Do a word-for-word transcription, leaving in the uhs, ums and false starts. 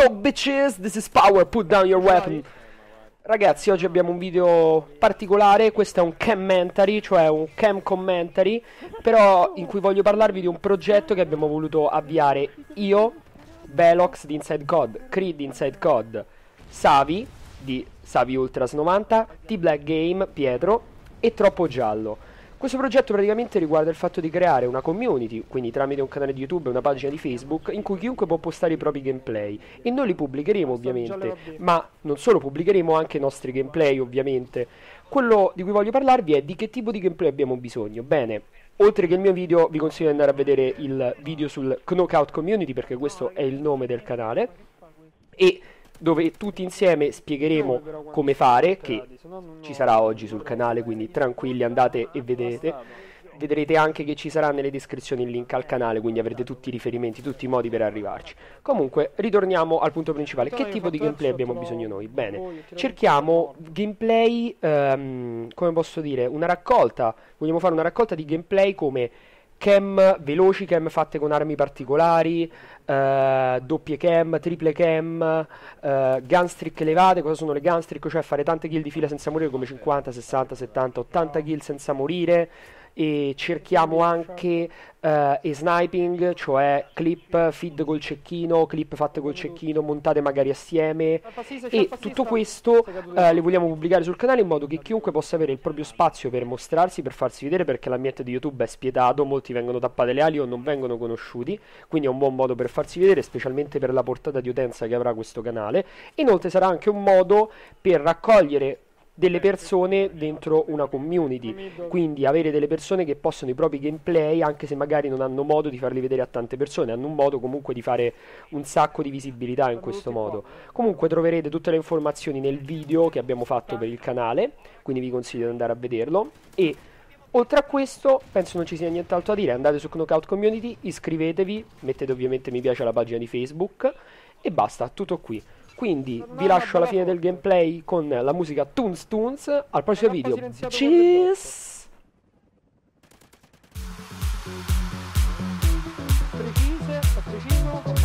go bitches, this is power, put down your weapon. Ragazzi, oggi abbiamo un video particolare, questo è un commentary, cioè un cam commentary, però in cui voglio parlarvi di un progetto che abbiamo voluto avviare io, Velox di Inside Code, Creed di Inside Code, Savi di Savi Ultras novanta, T-Black Game, Pietro e Troppo Giallo. Questo progetto praticamente riguarda il fatto di creare una community, quindi tramite un canale di YouTube e una pagina di Facebook, in cui chiunque può postare i propri gameplay. E noi li pubblicheremo ovviamente, ma non solo, pubblicheremo anche i nostri gameplay ovviamente. Quello di cui voglio parlarvi è di che tipo di gameplay abbiamo bisogno. Bene, oltre che il mio video vi consiglio di andare a vedere il video sul Knockout Community, perché questo è il nome del canale, e dove tutti insieme spiegheremo come fare, che ci sarà oggi sul canale, quindi tranquilli, andate e vedete. Vedrete anche che ci sarà nelle descrizioni il link al canale, quindi avrete tutti i riferimenti, tutti i modi per arrivarci. Comunque, ritorniamo al punto principale. Che tipo di gameplay abbiamo bisogno noi? Bene, cerchiamo gameplay, um, come posso dire, una raccolta. Vogliamo fare una raccolta di gameplay come cam veloci, cam fatte con armi particolari, uh, doppie cam, triple cam, uh, gunstreak elevate. Cosa sono le gunstreak? Cioè fare tante kill di fila senza morire, come cinquanta, sessanta, settanta, ottanta kill senza morire. E cerchiamo anche uh, e-sniping, cioè clip feed col cecchino, clip fatte col cecchino montate magari assieme, e tutto questo uh, le vogliamo pubblicare sul canale in modo che chiunque possa avere il proprio spazio per mostrarsi, per farsi vedere, perché l'ambiente di YouTube è spietato, molti vengono tappate le ali o non vengono conosciuti, quindi è un buon modo per farsi vedere, specialmente per la portata di utenza che avrà questo canale. Inoltre sarà anche un modo per raccogliere delle persone dentro una community, quindi avere delle persone che possono i propri gameplay, anche se magari non hanno modo di farli vedere a tante persone, hanno un modo comunque di fare un sacco di visibilità in questo modo. Comunque troverete tutte le informazioni nel video che abbiamo fatto per il canale, quindi vi consiglio di andare a vederlo. E oltre a questo penso non ci sia nient'altro da dire. Andate su Knockout Community, iscrivetevi, mettete ovviamente mi piace alla pagina di Facebook e basta, tutto qui. Quindi vi lascio alla fine del gameplay con la musica Toons Toons. Al prossimo video. Cheers! Precise, a preciso.